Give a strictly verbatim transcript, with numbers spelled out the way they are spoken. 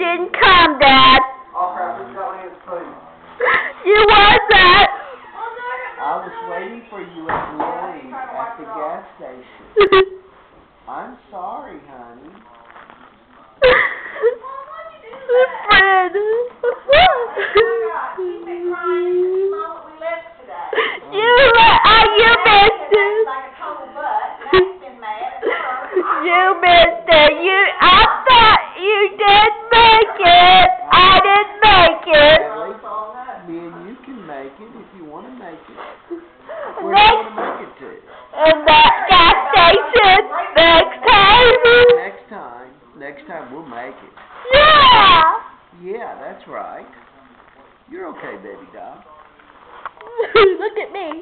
didn't come, Dad. Oh crap, who's got Lance's food? You was that. I was waiting for you at Lloyd at the gas station. I'm sorry, honey. Fred. You, uh, you missed it. You missed it. You, I thought you did make it. I didn't make it. Me and you can make it if you want to make it. Where Next, do you want to make it to? in that gas station. Next time. Next time. Next time we'll make it. Yeah. Yeah, that's right. You're okay, baby doll. Look at me.